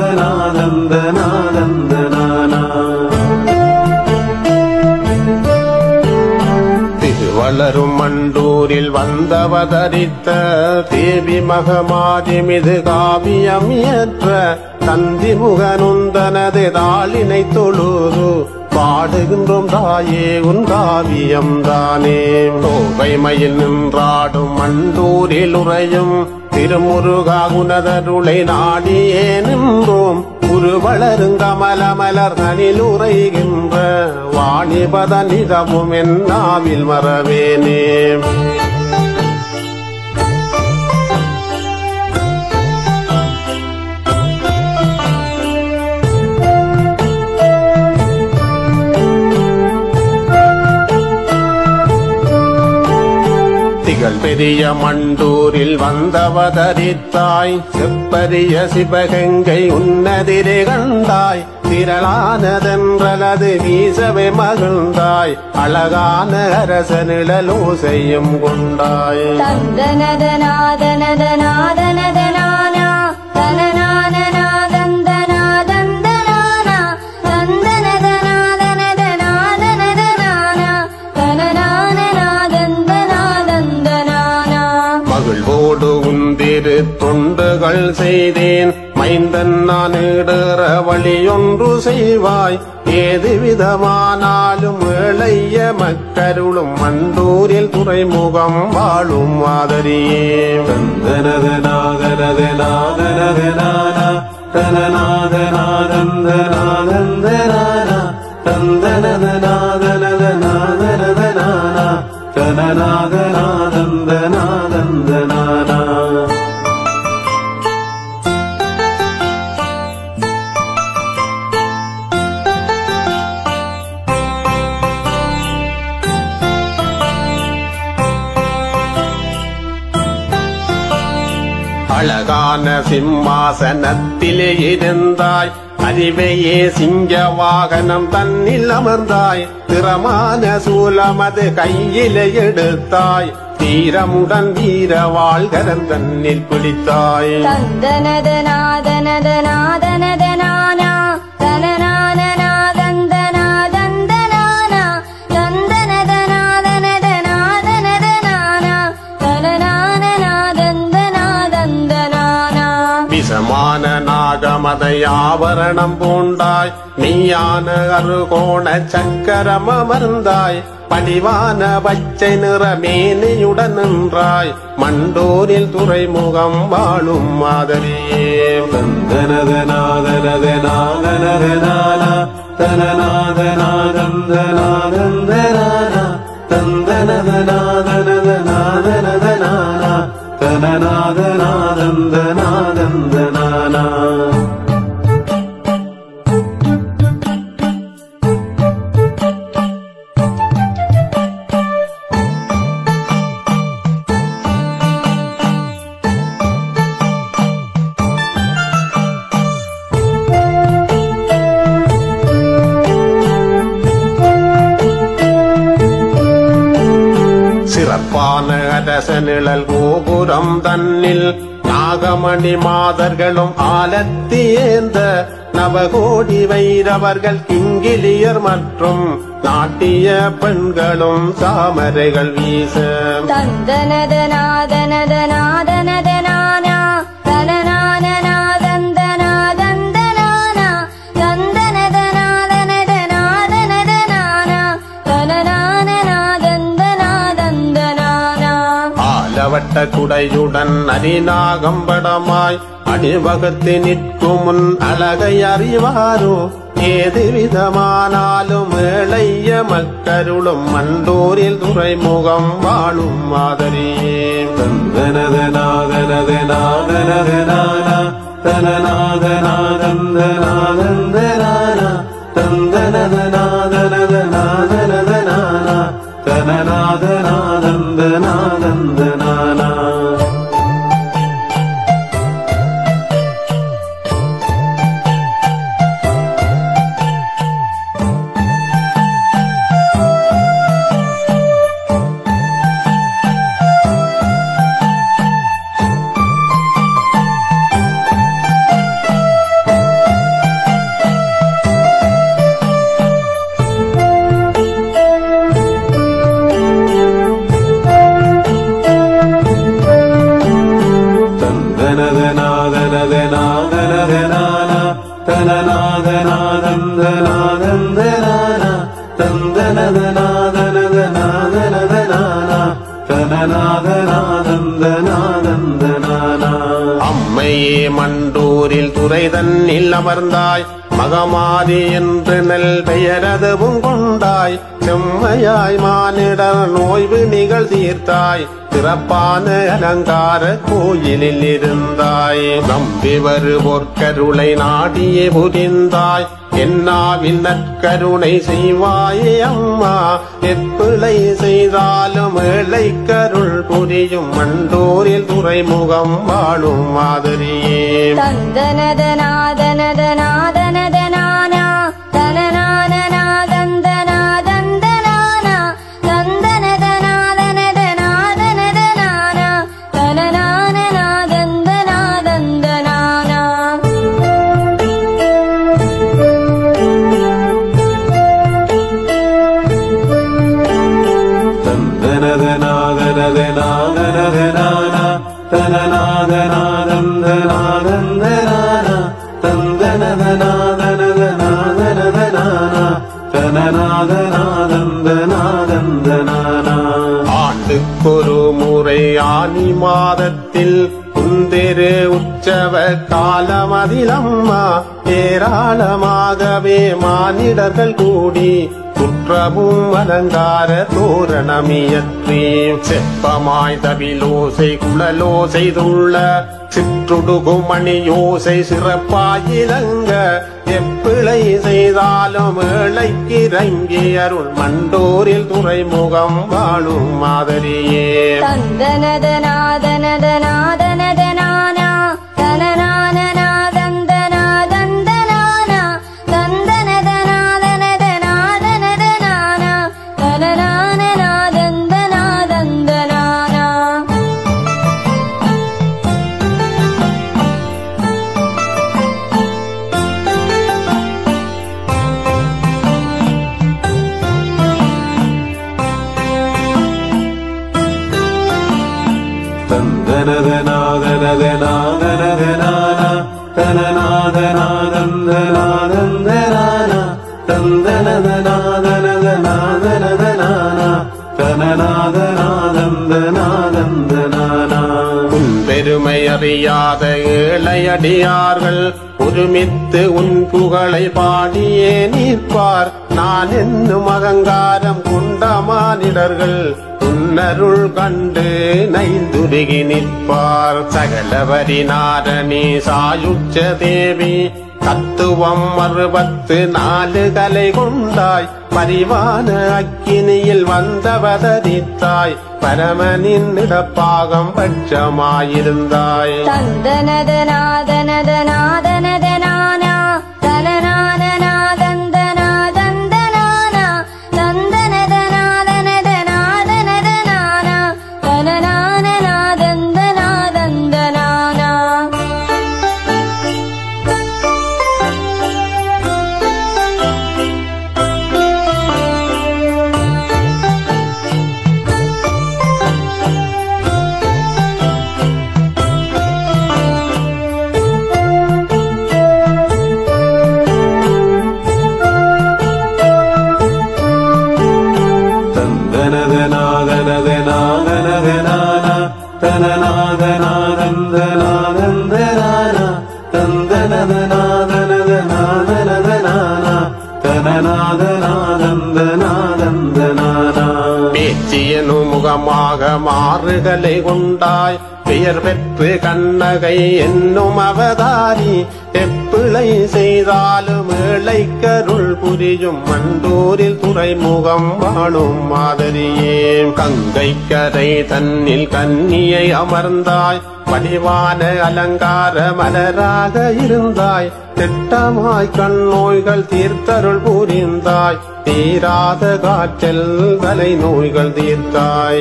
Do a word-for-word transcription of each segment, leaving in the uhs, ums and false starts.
தந்தனாதந்தனாதந்தனாதந்தனானா. திருவளரும் மண்டூரில் வந்தவதரித்த தேவி மகமாதி மிது காவியம் இயற்ற தந்தி முகனுந்தனது தாளினை தொழுது பாடுகின்றோம் தாயே உன் காவியம் தானே. தோகைமையில் நின்றாடும் மண்டூரில் உறையும் திருமுருகா உனதருளை நாடியே நின்றோம். உருவளரும் கமலமலர் தனில் உரைகின்ற வாணிபத நிதமும் என்னாவில் மறவேனே. திகழ் பெரிய மண்டூரில் வந்தவதரித்தாய் செப்பரிய சிவகங்கை உன்னதிரே கண்டாய். திரளானதென்றலது வீசவே மகிழ்ந்தாய் அழகான அரச நிழலோ செய்யும் கொண்டாய். தந்தனதனாதனதனாதனதனானா தனநானநாதந்தனாதந்தனானா தந்தனதனாதனதனாதனதனானா தனநானநாதந்தனாதந்தனானா. மகிழ்வோடு உந்திரு தொண்டுகள் செய்தேன் மைந்தன் நான் இடற வழியொன்று செய்வாய். ஏது விதமானாலும் ஏழைய மக்கருளும் மண்டூரில் துறைமுகம் வாழும் மாதிரியே. தந்தனதனாதனதனாதனதனானா தனநாதனாதந்தனாதந்தனானா தந்தனதனாதனதனாதனதனானா தனநாதனாதந்தனாதந்தனானா. அழகான சிம்மாசனத்திலே இருந்தாய் அறிவையே சிங்க வாகனம் தன்னில் அமர்ந்தாய். திறமான சூலமது கையிலே எடுத்தாய் தீரமுடன் வீர வாழ்கரம் தன்னில் பிடித்தாய். தந்தனதனாதனதனாதனதனானா தனநானநாதந்தனாதந்தனானா தந்தனதனாதனதனாதனதனானா தனநானநாதந்தனாதந்தனானா. விசமான நாகமதை ஆவரணம் பூண்டாய் நீயான அருகோண சக்கரம் அமர்ந்தாய். படிவான பச்சை நிற மேனியுடன் நின்றாய் மண்டூரில் துறைமுகம் வாழும் மாதிரியே. தந்தனதனாதனதனாதனதனானா தனநாதனாதந்தனாதந்தனானா தந்தனதனாதனதனாதனதனானா தனநாதனாதந்தனாதந்தனானா. சிறப்பான அரச நிழல் கோபுரம் தன்னில் நாகமணி மாதர்களும் ஆலத்தி ஏந்த நவகோடி வைரவர்கள் கிங்கிலியர் மற்றும் நாட்டிய பெண்களும் தாமரைகள் வீச. தந்தனதனாதனதனாதனதனானா தனநானநாதந்தனாதந்தனானா தந்தனதனாதனதனாதனதனானா தனநானநாதந்தனாதந்தனானா. ஆலவட்ட குடையுடன் அரிநாகம்படமாய் அணிவகுத்து நிற்கும் முன் அழகை அறிவாரோ. ஏது விதமானாலும் ஏழைய மக்கருளும் மண்டூரில் துறைமுகம் வாழும் மாதிரியே. தந்தனதனாதனதனாதனதனானா தனநாதனாதந்தனாதந்தனானா தந்தனதனாதனதனாதனதனானா தனநாதனாதந்தனாதந்தனானா. தனநாதநாதந்தநாதந்தனானா தந்தனதநாதனதநாதனதனானா தனநாதநாதந்தநாதந்தனானா. அம்மையே மண்டூரில் துறை தன்னில் அமர்ந்தாய், மகமாரி என்று நல் பெயரதுவும் கொண்டாய், செம்மையாய் மானிடர் நோய்வு நிகழ் தீர்த்தாய், சிறப்பான அலங்கார கோயிலில் இருந்தாய். நம்பி வருவோர் கருளை நாடியே புரிந்தாய், என்னாவின் நற்கருணை செய்வாயே அம்மா, எப்பிழை செய்தாலும் ஏழை கருள் புரியும் மண்டூரில் துறைமுகம் வாழும் மாதிரியே. தந்தனதநாதனதநாதனதனானா தனநாதநாதந்தநாதந்தனானா தந்தனதநாதனதநாதனதனானா தனநாதநாதந்தநாதந்தனானா. தந்தனதநாதனதநாதனதனானா தனநாதநாதந்தநாதந்தனானா தந்தனதநாதனதநாதனதனானா தனநாதநாதந்தநாதந்தனானா. ஆண்டுக்கொரு முறை ஆனி மாதத்தில் குந்திரு உற்சவ காலமதிலம்மா, ஏராளமாகவே மானிடர்கள் கூடி குற்றமும் அலங்கார தோரணமியற்றி, செப்பமாய் தவிலோசை குழலோசை துள்ள சிற்றுடுகும் மணியோசை சிறப்பாயிலங்க, எப்பிழை செய்தாலும் ஏழைக்கு இறங்கி அருள் மண்டூரில் துறைமுகம் வாழும் மாதிரியே. தந்தனதநாதனதநாதனதனானா தனநாதநாதந்தநாதந்தனானா தந்தனதநாதனதநாதனதனானா தனநாதநாதந்தநாதந்தனானா. தந்தனதநாதனதநாதனதனானா தனநாதநாதந்தநாதந்தனானா தந்தனதநாதனதநாதனதனானா தனநாதநாதந்தநாதந்தனானா. உன் பெருமை அறியாத ஏழையடியார்கள் ஒருமித்து உன் புகழை பாடியே நிற்பார், நான் என்னும் அகங்காரம் கொண்ட மானிடர்கள் உன்னருள் கண்டு நைந்துருகி நிற்பார். சகலவரி நாரணி சாயுச்ச தேவி தத்துவம் அறுபத்து நாலு கலை கொண்டாய், பரிவான அக்கினியில் வந்தவதரித்தாய், பரமனின் இடப்பாகம் பட்சமாயிருந்தாய். தந்தனதநாதனதநாதனதனானா தனநாதநாதந்தநாதந்தனானா தந்தனதநாதனதநாதனதனானா தனநாதநாதந்தநாதந்தனானா. தனநாதநாதனதனானா தனநாதநாதந்தநாதந்தனானா தந்தனதநாதனதநாதனதனானா தனநாதநாதந்தநாதந்தனானா. பேச்சியனு முகமாக மாறுகளை கொண்டாய், பெயர் பெற்று கண்ணகை என்னும் அவதாரி, எப்பிழை செய்தாலும் ஏழை கருள் புரியும் மண்டூரில் துறைமுகம் வாழும் மாதிரியே. கங்கை கரை தன்னில் கன்னியை அமர்ந்தாய், வடிவான அலங்கார மலராக இருந்தாய், திட்டமாய் கண் நோய்கள் தீர்த்தருள் புரிந்தாய், தீராத காற்றல் தலை நோய்கள் தீர்த்தாய்.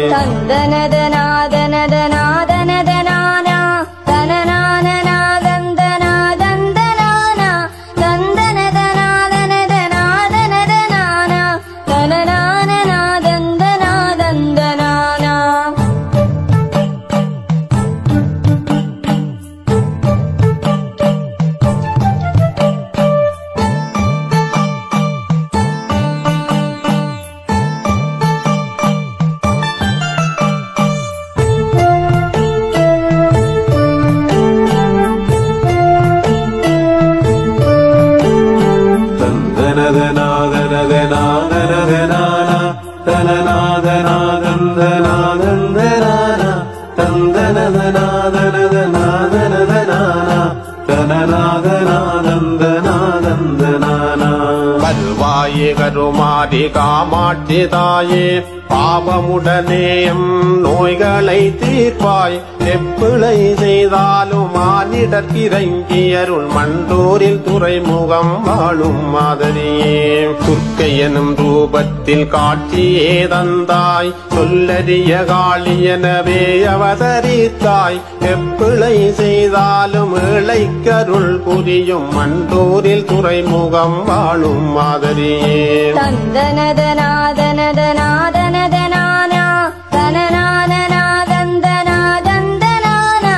தந்தனதநாதனதநாதனதனானா தனநாதநாதந்தநாதந்தனானா தந்தனதநாதனதநாதனதனானா தனநாதநாதந்தநாதந்தனானா. தந்தனாதந்தனாதந்தனானா வருவாயே கருமாரி காமாட்சி தாயே பாவமுடனேயம் நோய்களை தீர்ப்பாய் எப்பிழை செய்தாலும் மானிடற்கிறங்கி அருள் மண்டூரில் துறைமுகம் வாழும் மாதிரியே துர்க்கை எனும் ரூபத்தில் காட்சியே தந்தாய் சொல்லறிய காளி எனவே அவதரித்தாய் எப்பிழை செய்தாலும் இளைக்கருள் புரியும் மண்டூரில் துறைமுகம் வாழும் மாதிரியே தந்தனதனாதனதனாதனதனானா தனநாதனாதந்தனாதந்தனானா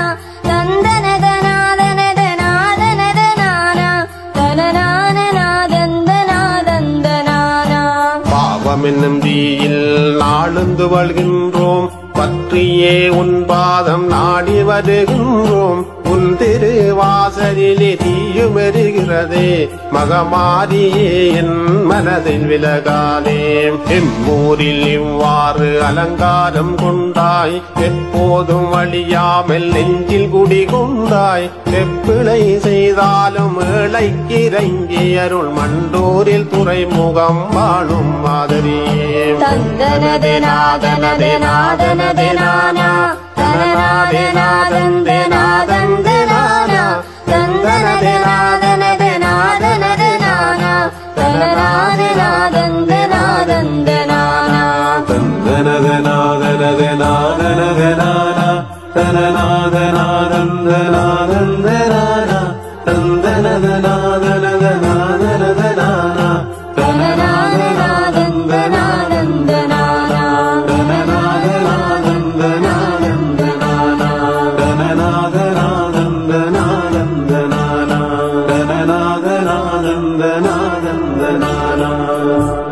தந்தனதனாதனதனாதனதனானா தனநாதனாதந்தனாதந்தனானா பாவமென்னும் தீயில் நாளுந்து வாழ்கின்றோம் பற்றியே உன் பாதம் நாடி வருகின்றோம் உன் திருவாசலிலே தீயுமெருகிறதே மகமாரியே என் மனதில் விலகாதே எம்மூரில் இவ்வாறு அலங்காரம் கொண்டாய் எப்போதும் வழியாமல் நெஞ்சில் குடி கொண்டாய் எப்பிழை செய்தாலும் ஏழைக்கிறங்கி அருள் மண்டூரில் துறைமுகம் வாழும் மாதிரியே தந்தனதனாதனதனாதனதனானா தனநாதனாதந்தனாதந்தனானா தந்தனதனாதனதனாதனதனானா தனநாதனாதந்தனாதந்தனானா தந்தனதனாதனதனாதனதனானா தனநாதனாதந்தனாதந்தனானா தந்தனதனாதனதனாதனதனானா தனநாதனாதந்தனாதந்தனானா தனநாதனாதந்தனாதந்தனானா